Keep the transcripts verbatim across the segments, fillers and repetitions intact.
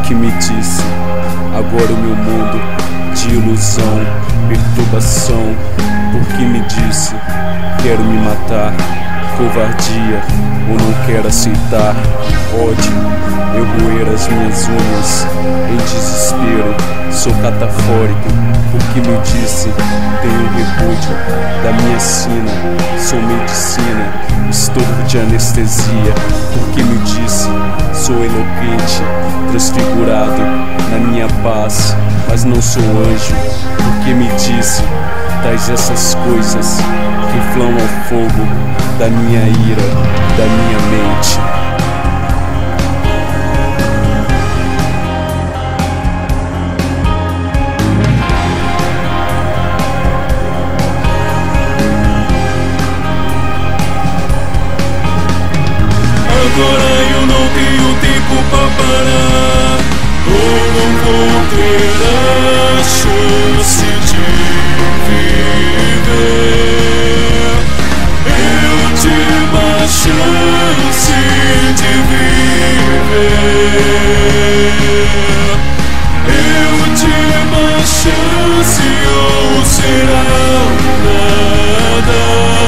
que me disse. Agora o meu mundo de ilusão, perturbação, porque me disse, quero me matar. Covardia, ou não quero aceitar. Ódio, eu roer as minhas unhas em desespero. Sou catafórico, porque me disse, tenho repúdio da minha sina. Sou medicina, estorvo de anestesia, porque me disse, sou eloquente, transfigurado na minha paz, mas não sou anjo, porque me disse, tais essas coisas que inflamam o fogo da minha ira, da minha mente. Agora eu não tenho tempo pra parar, ou não vou ter a chance de viver. Última chance de viver. Última chance, ou será nada.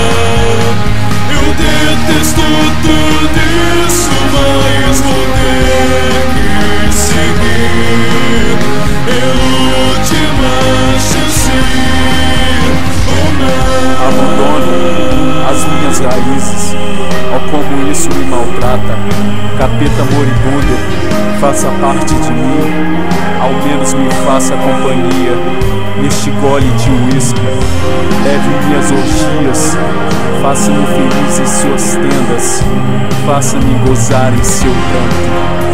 Eu detesto tudo isso, mas vou ter que seguir. É a última chance, ou não. Abandono as minhas raízes, ó como isso me maltrata. Capeta moribundo, faça parte de mim, ao menos me faça companhia neste gole de uísque. Leve minhas orgias, faça-me feliz em suas tendas, faça-me gozar em seu canto.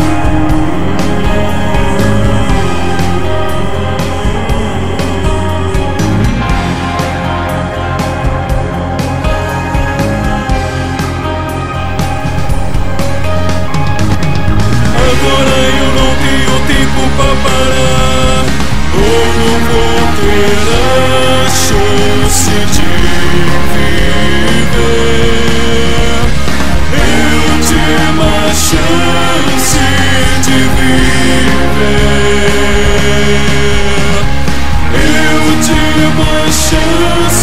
Agora eu não tenho tempo pra parar, ou não vou ter a chance de viver. Última chance de viver. Última chance.